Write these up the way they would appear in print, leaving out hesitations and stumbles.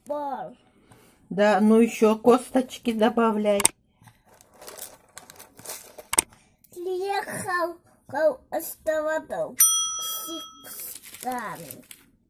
Пар. Да, ну еще косточки добавляй. Слегка оставаться сипсками.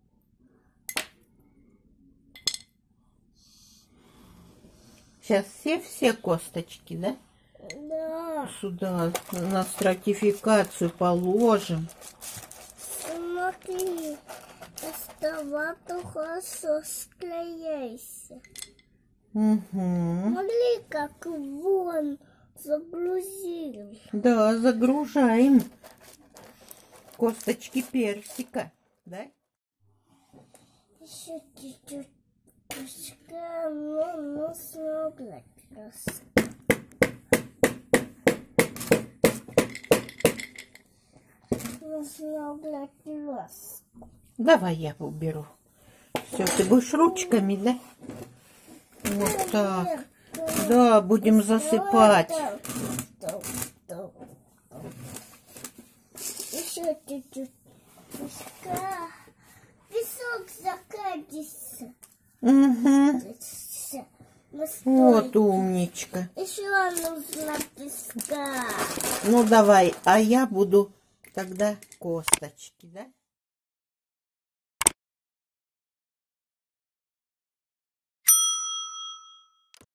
Сейчас все косточки, да? Да. Сюда на стратификацию положим. Смотри, оставаться хорошо склеяйся. Угу. Смотри, как вон загрузили. Да, загружаем косточки персика, да? Еще чуть-чуть пускаем, но нужно убрать просто. Нужно убрать раз. Давай я уберу. Все, ты будешь ручками, да? Вот так. Да, будем засыпать. Еще чуть-чуть. Пускай песок закатится. Угу. Вот умничка. Еще нужно песка. Ну давай, а я буду тогда косточки, да?